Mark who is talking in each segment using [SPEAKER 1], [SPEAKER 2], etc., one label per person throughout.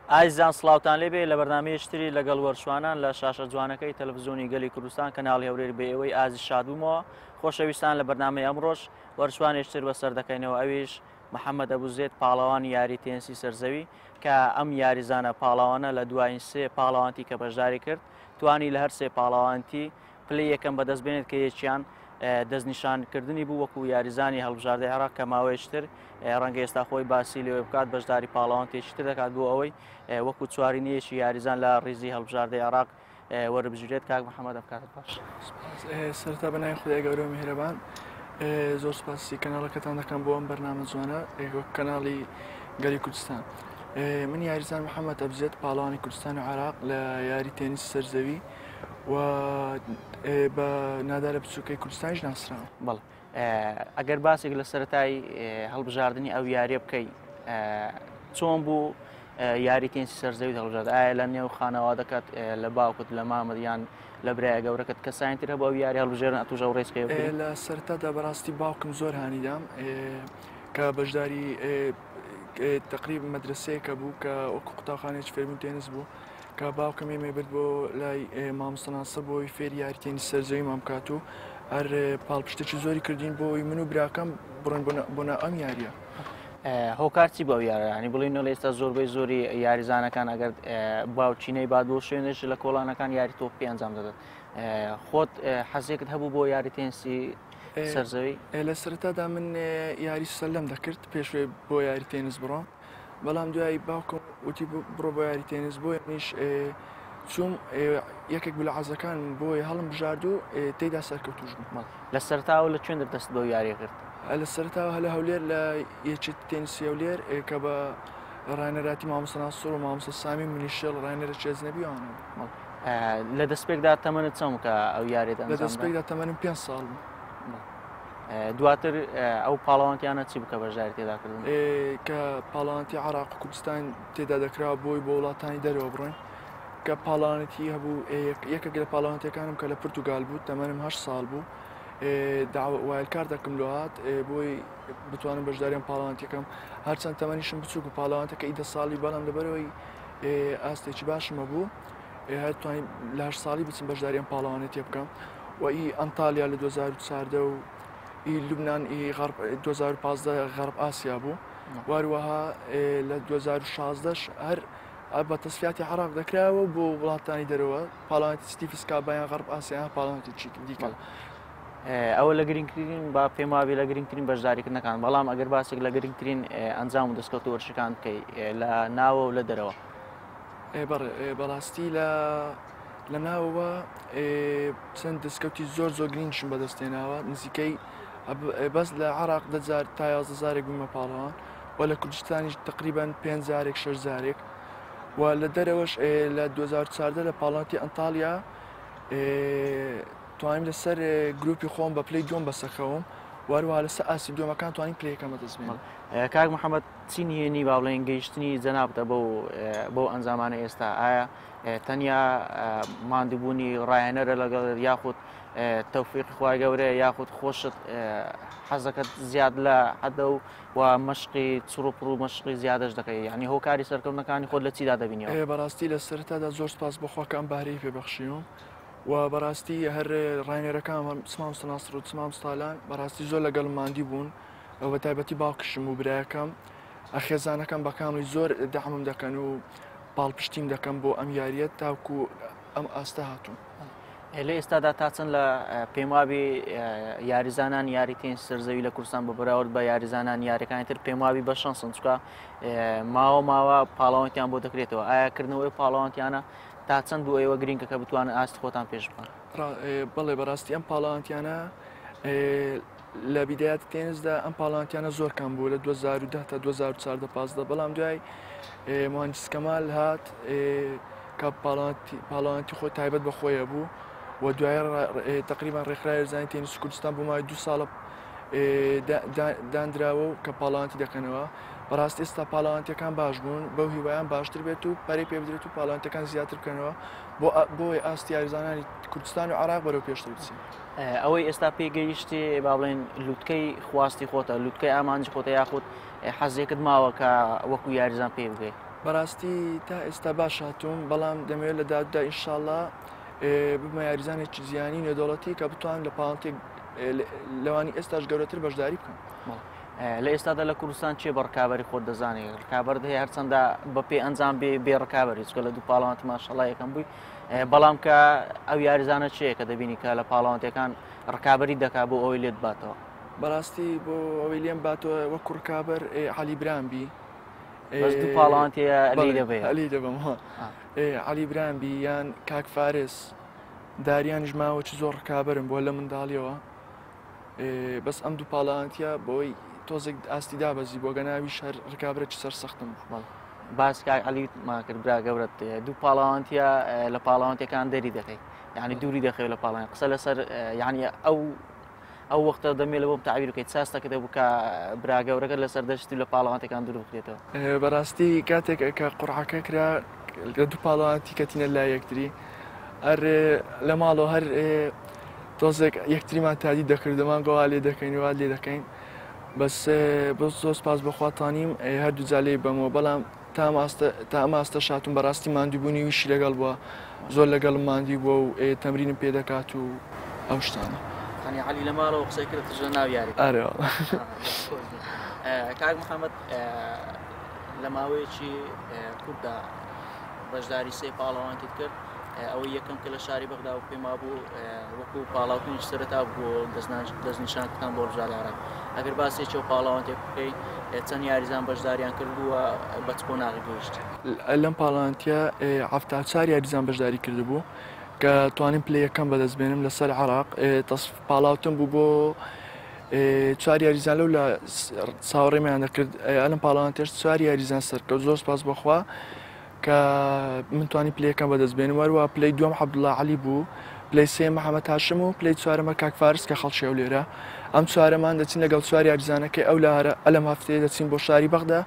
[SPEAKER 1] ئازیزان سڵاوتان لێبێ لە بەرنامەیەشتری لەگەڵ وەرشوانان لە شاشە جوانەکەی تەلەڤیزیۆنی گەلی کوردستان کەناڵی هەورێر بە ئێوەی ئازی شادبوومەوە. خۆشەویستان لە بەرنامەی ئەمڕۆژ وەرشوانێشتر بەسەر دەکەینەوە، ئەویش محەممەد ئەبوزێت پاڵەوانی یاری تێنسی سەرزەوی کە ئەم یاریزانە پاڵاوانە لە دوایین سێ پاڵاوانتی کە بەشداری کرد توانی لە هەر سێ پاڵاوانتی پلی یەکەم بەدەست بێنێت کە یەکیان دەستنیشانکردنی بوو وەکو یاریزانی هەڵبژاردەی عێراق کە ماوەیەشتر ڕەنگە ئێستا خۆی باسی لێوێ بکات بەشداری پاڵاوانتێکی تر دەکات بۆ ئەوەی وەکو چوارینەیەکی یاریزان لە ڕیزی هەڵبژاردەی عێراق وەربژێت. کاک محەممەد ئەبکاتت باش.
[SPEAKER 2] سەرتا بەنای خودای گەورە و میهرەبان، زۆر سپاسی کەناڵەکەتان دەکەم بۆ ئەم بەرنامە جوانە کەناڵی گەلی کوردستان. من یاریزان محەممەد ئەبزێت پاڵەوانی کوردستان و عێراق لە یاری تێنیس سەرزەوی و بە نادارە بچووکەی کوردستانیش ناسراوە.
[SPEAKER 1] بەڵێ ئەگەر باسێک لە سەرەتای هەڵبژاردننی ئەو یاریە بکەی، چۆن بوو یاری تێنسی سەرزەوی هەڵبژارد؟ ئایا لە نێو خانەوە دەکات لە باوکت لە مامەد یان لە برایە گەورەکەت کەسانتر هەبوو ئەو یاری هەڵبژێرن ئەتوژە و ڕێزکەی؟
[SPEAKER 2] لە سەرەتادا بەڕاستی باوکم زۆر هانیدام کە بەشداری تقریب مەدرسەیەکە بوو کە وەکو قوتابخانەیەکی فێربوون تێنس بوو کە باوکم ئێمە برد بۆ لای مامۆستا ناسر بۆی فێری یاری تێنیس سەرزەوی مام کات و هەر پاڵپشتێکی زۆری کردین بۆی من و براکەم بڕۆین بۆ ئەم یاریە.
[SPEAKER 1] هۆکارچی بۆ یارانی بڵین لە ئێستا زۆربەی زۆری یاریزانەکان ئەگەر باوچینەی باد بۆ شوێنش لە کۆڵانەکان یاری تۆپی ئەنجام دەدات. خۆت حەزێکت هەبوو بۆ یاری تێنسی سەرزەوی؟
[SPEAKER 2] لە سەرەتادا من یاری سەلەم دەکرد پێشوێ بۆ یاری تێنس بڕۆم، بەڵام دوایی باوکم وتی بڕۆ بۆ یاری تێنس بۆ منیش چوم یەکێک لە عەزەکان بۆی هەڵم بژارد و تێیدا سەرکەوتوش بووم.
[SPEAKER 1] لە سەرتاوە لە کوێن دەست بۆ یاریە کرد؟
[SPEAKER 2] لە سەرتاوە هەلە هەولێر لە یەکی تێنیسی هەولێر کە بە ڕاهێنەراتی مامۆستا ناسر و مامۆستا سامی منیشێڵ ڕاهێنەرێکی ئەجنەبیوانە.
[SPEAKER 1] لە دەستپێکدا تەمەنت چەند کە ئەو یاریت ئەنجام دا؟
[SPEAKER 2] لە دەستپێکدا تەمەنم 5 ساڵ بوو.
[SPEAKER 1] دواتر ئەو پاڵەوانتیانە چی بکە بەشداری تێداکردن؟
[SPEAKER 2] کە پاڵەوانتی عێراق و کوردستان تێدا دەکرا بۆی بۆ وڵاتانی دەرەوە بڕۆین، کە پاڵەوانێتی هەبوو یەکێک لە پاڵەوانتیەکانم کە لە پورتوگال بوو تەمەنم 8 ساڵ بوو، وایلکار دەکەم لەهات بۆی بتوانم بەشداریان پاڵەوانتیەکەم هەرچەند تەمەنیشم بچووک و پاڵەوانتەکە ئیدە ساڵی بەڵام لەبەرەوەی ئاستێکی باشمە بوو هەر توانین لە 8 ساڵی بچم بەشداریان پاڵەوانێتی بکەم. و ئی ئەنتالیا لە 2014 و ئی لوبنان ئی 2015 غەرب ئاسیا بوو، واروەها لە 2016 هەر بە تەسفیاتی عێراق دەکراوە بۆ وڵاتانی دەرەوە پاڵەوانتی ستیفسکا بەیان غەرب ئاسیا پاڵەوانتی دیکە.
[SPEAKER 1] ئەوە لە گرنگترین با پێم وابێ لە گرنگترین بەشداریکردنەکان، بەڵام ئەگەر باسێک لە گرنگترین ئەنجام و دەستکەوت و وەرشەکان بکەی لە ناوە و لە دەرەوە؟
[SPEAKER 2] بەڕاستی لە ناوەوە چەند دەستکەوتی زۆر گرنگشم بەدەستێناوە، نزیکەی بەس لە عێراق 10,000 تا 11,000 بوومە پاڵەوان و لە کوردستانیش تقریبان 5,000 6,000 و لە دەرەوەش لە 2014 لە پاڵەوانتی ئەنتالیا توانیم لەسەر گروپی خۆم بە پلەی دووەم بەسەخەوم، واروها لەسەر ئاسی دووەمەکان توانین پلەیەکەمە دەستبێنم.
[SPEAKER 1] کاک محەممەد چی نهێنی با بڵێن گەیشتنی جەنابتە بۆ ئەنجامانە ئێستا؟ ئایا تەنیا ماندووبوونی ڕاهێنەرە لەگەڵ یاخود تەوفیقی خوای گەورەیە یاخود خۆشت حەزەکەت زیاد لە حەدە و مەشقی چڕوپڕ و مەشقی زیادەش دەکەی، یعنی هۆکاری سەرکەوتنەکانی خۆت لە چیدا دەبینیەوە؟
[SPEAKER 2] بەڕاستی لە سەرەتادا زۆر سپاس بەخواکەم بارەی پێبەخشیوم و بەڕاستی هەر ڕاهێنەرەکان مامۆستا ناسر و مامۆستا لان بەڕاستی زۆر لەگەڵ ماندی بوون و بە تایبەتی باوکشم و برایەکەم ئەخێزانەکەم بە کامڵی زۆر دەعمم دەکەن و پاڵپشتیم دەکەم بۆ ئەم یاریەت تاوکو ئەم ئاستە هاتوون.
[SPEAKER 1] لە ئێستادا تا چەند لە پێم وابێ یاریزانان یاری تێنسی سەرزەوی لە کوردستان بە بەراورد بە یاریزانان یاریەکانی تر پێم وابی بە شەنسن، چونکە ماوە پاڵەوانتیان بۆ دەکرێتەوە. ئایاکردنەوەی پاڵەوانتیانە تا چەند بوو ئێوە گرنگە کە بتوانن ئاستی خۆتان پێش بکەن؟
[SPEAKER 2] بەڵێ بەڕاستی ئەم پاڵەوانتیانە لە بیدایەتی تێنسدا ئەم پاڵەوانتیانە زۆر کەم بوو لە 2010 تا 2014 بەڵام دوای مهندس کەمال هات کە پاڵەوانتی خۆی تایبەت بە خۆیە بوو و دوای تقریبان ڕێکخراوی یاریزانی تێنیسی کوردستان بۆ ماوەی 2 ساڵە دانراوە و کە پاڵەوانتی دەکەنەوە. بەڕاستی ئێستا پاڵەوانتیەکان باش بوون بەو هیوایان باشتر بێت و پەرەی پێ بدرێت و پاڵەوانتیەکان زیاتر بکەنەوە بۆی ئاستی یاریزانانی کوردستان و عێراق بەرەو پێشتر بچین.
[SPEAKER 1] ئەوەی ئێستا پێگەیشتی با بڵێن لووتکەی خواستی خۆتە، لووتکەی ئامانجی خۆتە یاخود حەزێکت ماوە کە وەکو یاریزان پێ بگەی؟
[SPEAKER 2] بەڕاستی تا ئێستا باش هاتووم بەڵام دەمەوێت لە دادودا ئینشاءڵڵا بمە یاریزانێکی زیانی نێودەوڵەتی کە بتوان لە پاڵنتێک لەوانی ئێستاش گەورەتر بەشداری بکەم.
[SPEAKER 1] لە ئێستادا لە کوردستان چێ بە ڕکابەری خۆت دەزانێت ڕکابەر هەیە هەرچەندە بە پێ ئەنجام بێ ڕکابەری چکە لە دوو پاڵەوانتی ماشەڵڵا یەکەم بووی بەڵام کە ئەو یاریزانە چیە کە دەبینی کە لە پاڵەوانتەکان ڕکابەری دەکا بۆ ئەوەی لێت باتەوە.
[SPEAKER 2] بەڕاستی بۆ ئەوەی لێم باتەوە وەکو ڕکابەر عەلی برامبی
[SPEAKER 1] بەس دوو پاڵەوانتەیە لی دەبێت
[SPEAKER 2] عەلی دەبم عەلی برامبی یان کاک فارس داریانیش ماوەکی زۆر ڕکابەرم بۆ لە منداڵیەوە بەس ئەم دوو پاڵەوانتیە بۆی تۆزێک ئاستی دابەزی بۆ گەناوی شەر ڕکابرێکی سەر سەختم
[SPEAKER 1] باس عەلی ماکرد برا گەورەت دوو پاڵەوانتیە لە پاڵەوانتەکان دەری دەکەی یعنی دووری دەخەوێت لە پاڵیان قسە لەسەر یعنی ئەو وەختە دەمێت لە بۆ تعبیر بکەیت ساستەکە دەبوو کە برا گەورەکە لەسەر دەشتی لە پاڵەوانتەکان دوور بکرێتەوە.
[SPEAKER 2] بەڕاستی کاتێک کە قوڕعەکە کرا لە دوو پاڵەوانتی کەتینە لای یەکتری هەر لە ماڵەوە هەر تۆزێک یەکتریمان تادی دەکردمان گەوا لێ دەکەین وات لێ دەکەین بەس بۆ زۆر سپاس بەخواتانیم هەردوو جالێ بەمەوە بەڵام تا ئەماستە شاتون بەڕاستی ماندووبوونی ویشی لەگەڵ بووە زۆر لەگەڵ ماندی بووە و تەمرینم پێ دەکات و ئەو شتانە.
[SPEAKER 1] عەلی لە ماڵەوە قسەی کردتە ژە ناو یاری. کاک محەممەد لە ماوەیەکی کووردا بەشداری سێ پاڵەوانتیت کرد ئەوەی یەکەم کە لە شاری بەغدا و پێما بوو وەکو پاڵاوتنیش سەرەتا بۆ دەستنیشانتان بۆ ڕژالی عەرەب ئەگەر باسێکی و پاڵەوانتێک بکەیت چەند یاریزان بەشداریان کردووە بە چ کۆناغی گەیشت.
[SPEAKER 2] لەم پاڵەوانتیە 74 یاریزان بەشداری کردبوو کە توانیم پلە یەکەم بەدەستبێنم لەسەر عێراق پاڵاوتم بوو بۆ 4 یاریزان لەو لە چاوەڕێمیان دەکرد ئەلم پاڵەوانتێش 4 یاریزان سەرکە زۆر سپاس بەخوا کە من توانی پلەکەم بەدەستبێنم وەروە پلەی دووەم عەبدوڵڵا عەلی بوو پلەی سێم محەممەد هاشم و پلەی چوارەمە کاک فارس کە خەڵکی ئەو لێرە ئەم چوارەمان دەچین لەگەڵ 4 یاریزانەکەی ئەو لارە ئەلەم هەفتەیە دەچین بۆ شاری بەغدا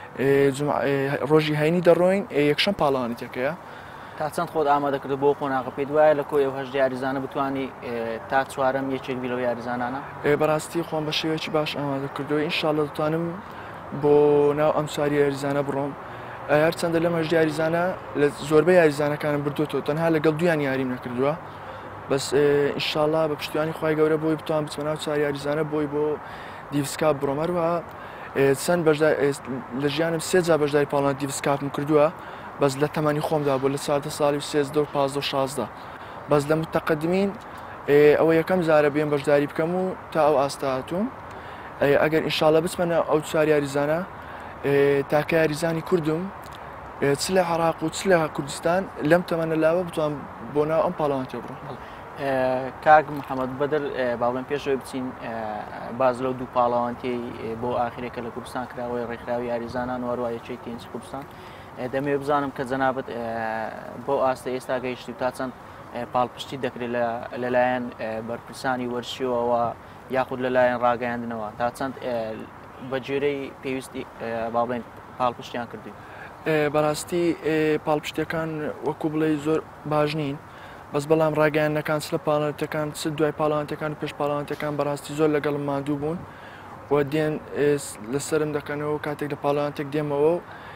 [SPEAKER 2] ڕۆژی هەینی دەڕۆین یەکشەم پاڵەوانیتەکەیە.
[SPEAKER 1] تا چەند خۆت ئامادەکرد بۆ قۆناغە پێت وایە لە کۆی ئەو هەژدە یاریزانە بتوانی تا چوارەم یەکێک بی لەو یاریزانانە؟
[SPEAKER 2] بەڕاستی خۆم بە شێوەیەکی باش ئامادەکردەوە ئینشاڵڵا دەتوانم بۆ ناو ئەم 4 یاریزانە بڕۆم هەرچەندە لەم هەژدە یاریزانە لە زۆربەی یاریزانەکانم بردوێتەوە تەنها لەگەڵ دویان یاریم نەکردووە بەس ئینشاڵڵا بە پشتیوانی خی گەورە بۆی بتوان بچمە ناو 4 یاریزانە بۆی بۆ دیڤسکاپ بڕۆم هەروەها چەند لە ژیانم 3 جا بەشداری پاڵەوانتی دیڤسکاپم کردووە بەس لە تەمەنی خۆمدا بۆ لە 4 ساڵی 13 و 15 و 16 بەس لە متەقەدمین ئەوە یەکەم جارە بێن بەشداری بکەم و تا ئەو ئاستا هاتووم ئەگەر ئینشاڵڵا بچمەنە ئەو 4 یاریزانە تاکە یاریزانی کوردم چ لە عێراق و چ لە کوردستان لەم تەمەنە لاوە بتوان بۆ ناو ئەم پاڵەوانتێ بڕۆم.
[SPEAKER 1] کاک محەممەد بەدر باڵێن پێشەوەی بچین باز لەو دوو پاڵەوانتی بۆ ئاخرێکە لە کوردستان کراوەی ڕێکخراوی یاریزانان وەروە یەکەی تێنچ کوردستان دەمێ بزانم کە جەنابەت بۆ ئاستە ئێستا گەیشتی تا چەند پاڵپشتی دەکرێت لەلایەن بەرپرسانی وەرشیەوە یاخود لەلایەن ڕاگەیاندنەوە تا چەند بە جێرەی پێویستی باڵێن پاڵپشتیان کردی.
[SPEAKER 2] بەڕاستی پاڵپشتەکان وەکو بڵێ زۆر باش نین بەس بەڵام ڕاگەیانەکان چ لە پاڵەوانتەکان چ دوای پاڵەوانتەکان و پێش پاڵەوانتەکان بەڕاستی زۆر لەگەڵم ماندوو بوون و دێن لەسرم دەکەنەوە کاتێک لە پاڵەوانتێک دێمەوە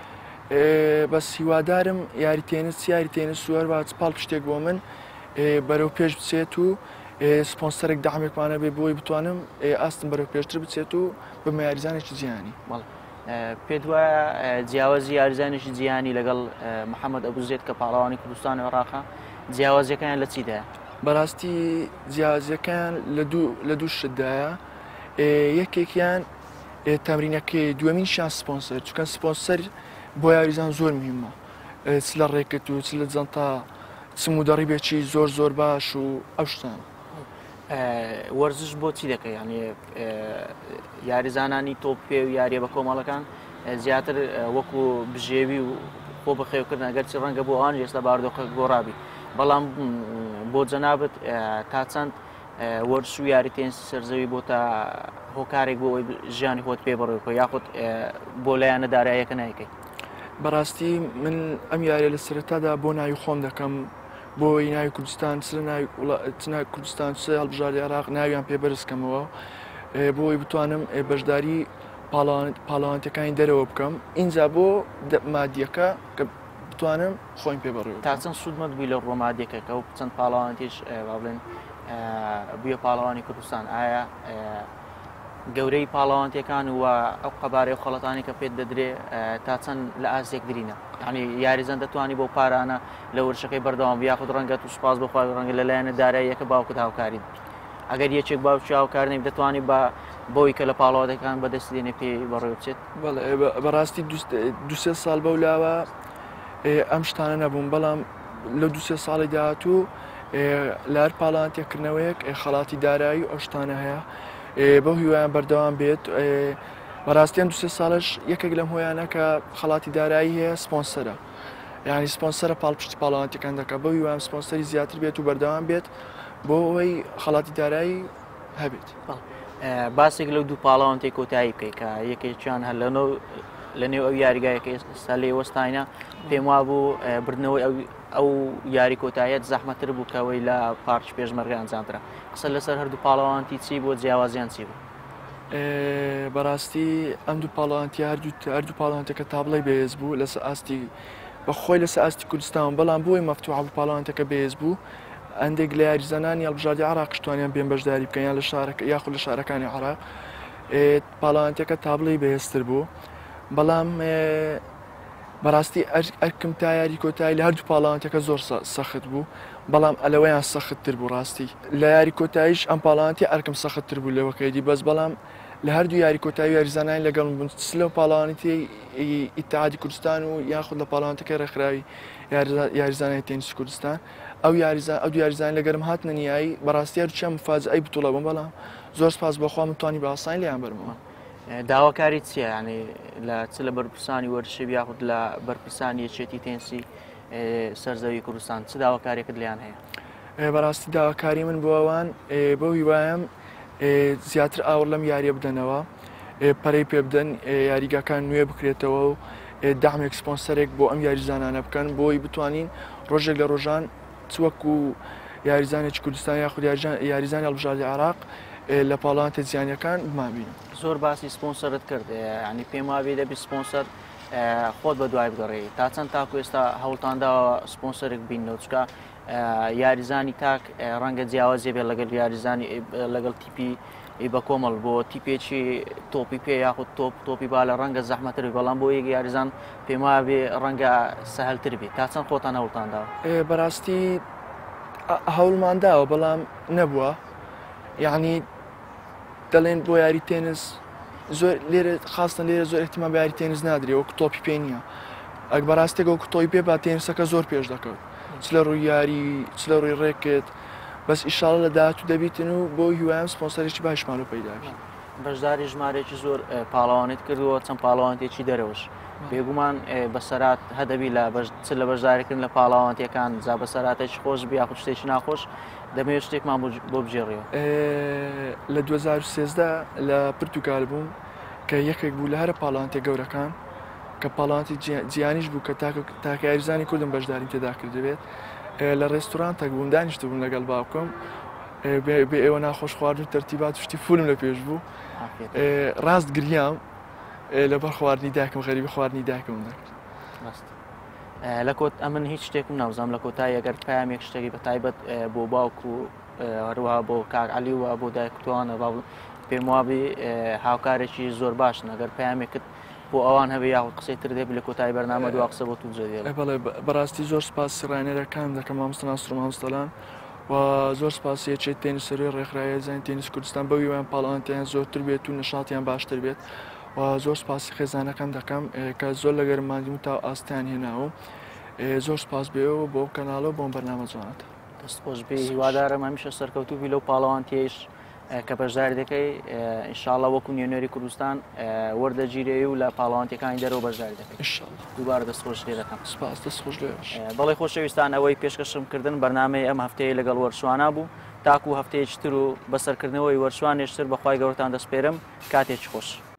[SPEAKER 2] بەس هیوادارم یاریتێنس سووەر باچ پاڵپشتێک بۆ من بەرەو پێش بچێت و سپۆنسەرێک داحمێکمانە بێ بۆی بتوانم ئاستم بەرەو پێشتر بچێت و بە یاریزانێکی جیهانی.
[SPEAKER 1] پێت وایە جیاوازی یاریزانێکی جیهانی لەگەڵ محەممەد ئەبوزێت کە پاڵەوانی کوردستان و عێراق جیاوازیەکان لە چیدایە؟
[SPEAKER 2] بەڕاستی جیاوازیەکان لە دوو شتدایە یەکێکیان تەمرینەکەی دووەمینشیان سپۆنسەر چونکە سپۆنسەر بۆ یاریزان زۆر مهمە چ لە ڕێکت و چ لە جەنتا چ مودەڕیبێکی زۆر باش و ئەو شتان.
[SPEAKER 1] وەرزش بۆ چی دەکەی یعنی یاریزانانی تۆپ پێ و یاریە بە کۆمەڵەکان زیاتر وەکو بژێوی و خۆ بەخێوکردن ئەگەرچی ڕەنگە بۆ ئەوان ئێستا باردۆخە گۆڕابی بەڵام بۆ جەنابەت تا چەند وەرز و یاریتێنسی سەرزەوی بۆ تا هۆکارێک بۆ ئەوی ژیانی خۆت پێ بڕێکۆ یاخود بۆ لایەنە داراییەکە نایکەی؟
[SPEAKER 2] بەڕاستی من ئەم یاریە لە سەرەتادا بۆ ناوی خۆم دەکەم بۆی ناوی کوردستان کوردستان هەڵبژاری عێراق ناویان پێ بەرزکەمەوە بۆی بتوانم بەشداری پاڵەوانتەکانی دەرەوە بکەم اینجا بۆ مادیەکە کە بتوانم خۆیم پێ بەڕێوە
[SPEAKER 1] تا چەند سوودمەت بووی لە ڕۆمادێکەکە و چەند پاڵەوانتیش با بڵێن بووە پاڵەوانی کوردستان ئایا گەورەی پاڵەوانتیەکان و ئەو قەبارەی خەڵەتانی کە پێت دەدرێ تا چەند لە ئازێک درینە یعنی یاریزان دەتوانی بۆ پارانە لە وەرشەکەی بەردەوام یاخود ڕەنگە و سوپاس بخوای ڕەنگە لەلایەنە داراییەکە باوکت هاوکاری ئەگەر یەکێک باوکی هاوکارنی دەتوانی بە بۆی کە لە پاڵەوانتەکان بەدەست دێنێ پێی بەڕێوە بچێت
[SPEAKER 2] بەڕاستی دوسێ ساڵ بەولاوە ئەم شتانە نەبووم بەڵام لە دوسێ ساڵی داهاتوو لە هەر پاڵەوانتێکردنەوەیەک خەڵاتی دارایی ئەو شتانە هەیە بۆ هیوایان بەردەوام بێت بەڕاستیان دوسێ ساڵش یەکێک لەم هۆیانە کە خەڵاتی دارایی هەیە سپۆنسەرە یعنی سپۆنسەرە پاڵپشتی پاڵەوانتەکان دەکات بۆ هیوایان سپۆنسەری زیاتر بێت و بەردەوام بێت بۆ ئەوەی خەڵاتی دارایی هەبێت
[SPEAKER 1] باسێک لەو دوو پاڵەوانتێک کۆتایی بکەیت کە یەکێکیان هەر لە نێو ئەو یاریگایەکە ئێستا لێ وەستاینە پێم وا بوو بردنەوەی ئەو یاری کۆتاییەت زەحمەتر بوو کەوەی لە پارچ پێشمەرگە ئەنجامدرا قسە لەسەر هەردوو پاڵەوانتی چی بۆ جیاوازیان چی بوو
[SPEAKER 2] بەڕاستی ئەم دوو پاڵەوانتی هەردوو پاڵەوانتەکە تابڵی بەهێز بوو لەسەر ئاستی بەخۆی لەسەر ئاستی کوردستان بەڵام بۆی مەفتوحە بوو پاڵەوانتەکە بەهێز بوو هەندێک لە یاریزانانی هەڵبژاردی عێراق توانیان پێم بەشداری بکەن یان لە شارەکە یاخود لە شارەکانی عێراق پاڵەوانتەکە تابڵی بەهێزتر بوو بەڵام بەڕاستی ئەرکم تا یاری کۆتایی لە هەردوو پاڵەوانتەکە زۆر سەخت بوو بەڵام ئەلەوەیان سەختتر بوو ڕاستی لە یاری کۆتاییش ئەم پاڵەوانتی ئەرکم سەختتر بوو لەوەکەیدی بەس بەڵام لە هەردوو یاری کۆتایی یاریزانانی لەگەڵ بوون لەو پاڵەوانتی ئیتحادی کوردستان و یاخود لە پاڵەوانتەکەی ڕێکخراوی یاریزانانی تێنیسی کوردستان ئەو دوو یاریزانی لەگەرم هاتنە نیایی بەڕاستی هەرچیان مفاجئەی بتوڵە بووم بەڵام زۆر سپاس بەخوا متوانی بە ئاسانی لێیان بەرمەوە
[SPEAKER 1] داواکاری چییە ینی لە لە بەرپرسانی وەرشی یاخود لە بەرپرسانی یەکێتی تێنسی سەرزەوی کوردستان چ داواکاریەکەت لیان هەیە
[SPEAKER 2] بەڕاستی داواکاری من بۆ ئەوان بۆ هیوایم زیاتر ئاور لەم یاریە بدەنەوە پەرەی پێ بدەن یاریگاکان نوێ بکرێتەوە و دامێک سپۆنسەرێک بۆ ئەم یاریزانانە بکەن بۆی بتوانین ڕۆژێک لە ڕۆژان چوەک و یاریزانێکی کوردستان یاخود یاریزانی هەڵبژاردی عێراق لە پاڵەوانتە جیهانیەکان بمابینن
[SPEAKER 1] زۆر باسی سپۆنسەرت کرد ینی پێم وابێ دەبی سپۆنسەر خۆت بە دوای بگەڕێ تا چەند تاکو ئێستا هەوڵتانداوە سپۆنسەرێک بینەوە چکە یاریزانی تاک ڕەنگە جیاوازێ بێت لەگەڵ یاریزانی لەگەڵ تیپی بە کۆمەڵ بۆ تیپێکی تۆپی پێ یاخود تۆپی با لە ڕەنگە زەحمەتر بەڵام بۆ یەک یاریزان پێم وابێ ڕەنگە سەهەلتر بێت تا چەند خۆتان هەوڵتانداوە
[SPEAKER 2] بەڕاستی هەوڵمانداوە بەڵام نەبووە یعنی دەڵێن بۆ یاری تێنس زۆر لێرە خاستن لێرە زۆر احتیمال بە یاری تێنس نادرێ وەکو تۆپی پێ نییە ئەک بەڕاستێک وەکو تۆی پێ با تێنسەکە زۆر پێش دەکەوت چ لە ڕووی یاری چ لە ڕووی ڕێکت بەس ئیشاڵە لە داهاتوو دەبیتن و بۆ هیوایم سپۆنسەرێکی باشمان و پەیدا بێت
[SPEAKER 1] بەشداری ژمارەیەکی زۆر پاڵەوانیت کردووە چەند پاڵەوانتێکی دەرەوەش بێگومان بەسەرات هەدەبی لە لە بەشداریکردن لە پاڵەوانتیەکان جا بەسەراتێکی خۆش بیا خو شتێکی ناخۆش دەمەوێت شتێکمان بۆ بژێڕیەوە
[SPEAKER 2] لە 2013 لە پرتوگال بووم کە یەکێک بوو لە هەرە پاڵەوانتە گەورەکان کە پاڵەوانتی جیهانیش بوو کە تاکە یاریزانی کوردم بەشداریم تێدا کردبێت لە ڕێستورانتێک بووم دانیشتە بووم لەگەڵ باوکم بێ ئێوە ناخۆش خواردن و تەرتیبات شتی فولم لە پێش بوو ڕاست گریام لەبەر خواردنی دایکم غەریبی خواردنی دایکم نەکرد
[SPEAKER 1] لە کۆت ئەمن هیچ شتێکم ناوزام لە کۆتای ئەگەر پامێک شتێکی بە تایبەت بۆ باوک و هەروەها بۆ کاک عەلی و بۆ دایکتوانە پێم وابێ هاوکارێکی زۆر باشن ئەگەر پامێکت بۆ ئەوان هەبێ یاخود قسەی تر دێ لە کۆتای بەرنامە دو قسە بۆ توجێ
[SPEAKER 2] بەڵێ بەڕاستی زۆر سپاس سڕانێرەکان دەکەم مامۆستا ناسر و مامۆستەلان و زۆر سپاس یەکێت تێنیس سەروی ڕێکخراوی زانین تێنیس کوردستان بە ویوان پاڵەوانتیان زۆرتر بێت و نشاتیان باشتر بێت و زۆر سپاسی خێزانەکەم دەکەم کە زۆر لەگەرماندیم و تا ئاستیان هێناوە زۆر سپاس بێەوە بۆ کەناڵەوە بۆم بەرنامە جوانێتە
[SPEAKER 1] دەستخۆش بێ هیوادارم هەمیشە سەرکەوتوبی لەو پاڵەوانتیش کە بەشداری دەکەی ئینشاڵڵا وەکو نیێنەری کوردستان وەردەگیرێ و لە پاڵەوانتیەکانی دەرەوە بەشداری دەکەی دووبارە دەستخۆش لێ دەکەم
[SPEAKER 2] سپاس دەستخۆش لێش
[SPEAKER 1] بەڵێ خۆشەویستان ئەوەی پێشکەشمکردن بەرنامەی ئەم هەفتەیە لەگەڵ وەرشوانە بوو تاکو هەفتەیەکتر و بەسەرکردنەوەی وەرشوانێشتر بەخوای گەورتان دەسپێرم کاتێکی خۆش